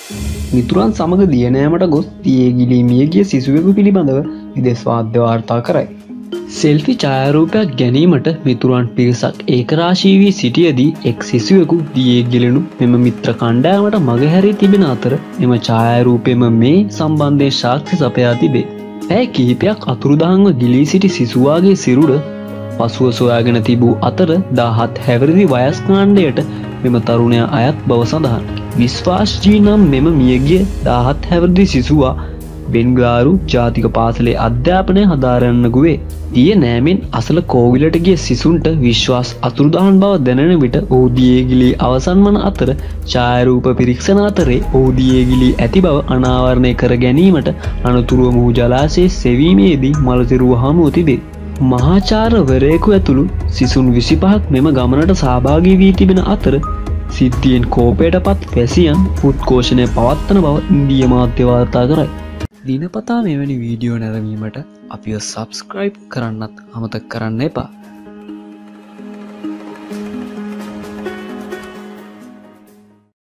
මිතුරන් සමග දියනෑමට ගොස් තියේගිලී මියගිය සිසුවෙකු පිළිබඳව විදෙස් වාද්‍ය වාර්තා කරයි. සෙල්ෆි ඡායාරූපයක් ගැනීමට මිතුරන් පිරිසක් ඒකරාශී වී සිටියදී එක් සිසුවෙකු දියේ ගිලෙනු මෙම මිත්‍ර කණ්ඩායමට මගහැරී තිබෙන අතර එම ඡායාරූපයම මේ සම්බන්ධයෙන් සාක්ෂි සපයා තිබේ. පැය කිහිපයක් අතුරුදහන්ව ගිලී සිටි සිසුවාගේ සිරුර පසුව සොයාගෙන තිබූ අතර 17 හැවිරිදි වයස් කාණ්ඩයට මෙම තරුණයා අයත් බව සඳහන්. විශ්වාස් ජී නම් මෙම මියගිය 17 හැවිරිදි සිසුවා බෙන්ගාරු ජාතික පාසලේ අධ්‍යාපනය හදාරන්නකු වේ. දිය නෑමෙන් අසල කෝවිලට ගිය සිසුන්ට විශ්වාස් අතුරුදහන් බව දැනෙන විට ඔහු දියේගිලී අවසන් වන අතර ඡායාරූප පිරික්සන අතරේ ඔහු දියේගිලී ඇති බව අනාවරණය කර ගැනීමට අනතුරුව මොහු ජලාශයේ සෙවීමේදී මළසිරුව හමුව තිබේ. මහාචාර්යවරයෙකු ඇතුළු සිසුන් 25ක් මෙම ගමනට සහභාගී වී තිබෙන අතර සිද්ධියෙන් කෝපයට පත් වැසියන් උද්ඝෝෂණය පවත්වන බව ඉන්දීය මාධ්‍ය වාර්තා කරයි. දිනපතා මෙවැනි වීඩියෝ නැරඹීමට අපිව සබ්ස්ක්‍රයිබ් කරන්නත් අමතක කරන්න එපා.